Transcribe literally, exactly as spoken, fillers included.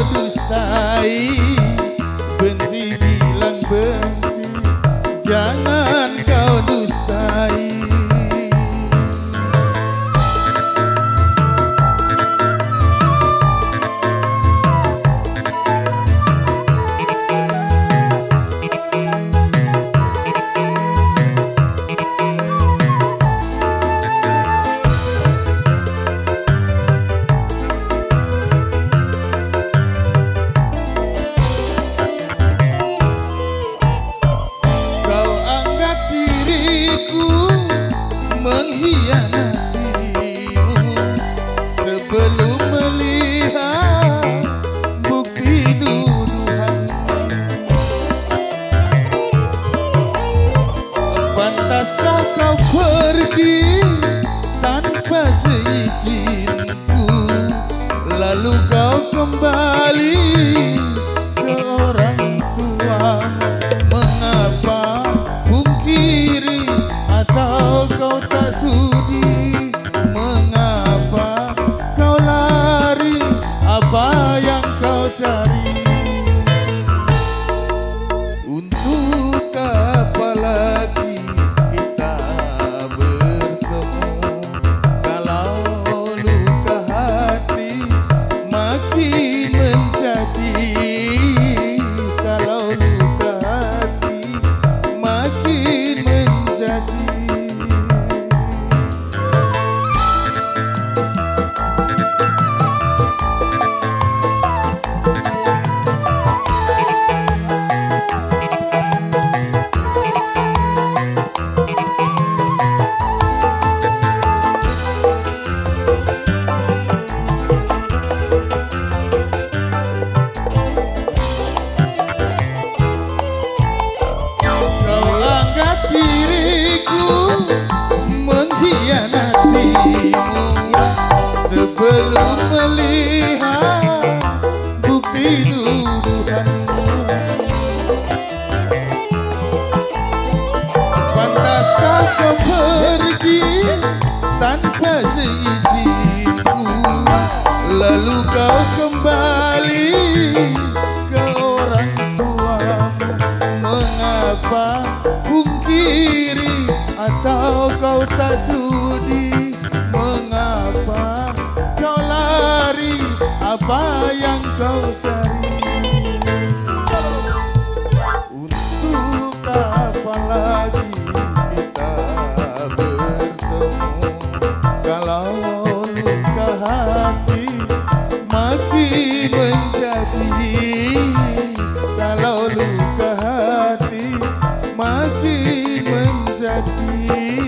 dustai, benci bilang benci, jangan kau dustai. Mengkhianatimu sebelum melihat bukti tuduhan. Pantaskah kau pergi tanpa seizinku, lalu kau kembali ke orang tua? Mengapa pungkiri atau kau tak sudi? Mengapa kau lari? Apa yang kau cari? Untuk apa lagi kita bertemu, kalau luka hati makin menjadi, kalau luka hati makin menjadi. Diriku mengkhianatimu sebelum melihat bukti tuduhanmu. Pantaskah kau pergi tanpa seizinku, lalu kau kembali ke orang tuamu? Mengapa pungkiri atau kau tak sudi? Mengapa kau lari? Apa yang kau cari? Untuk apa lagi kita bertemu, kalau luka hati makin menjadi, kalau luka hati makin menjadi.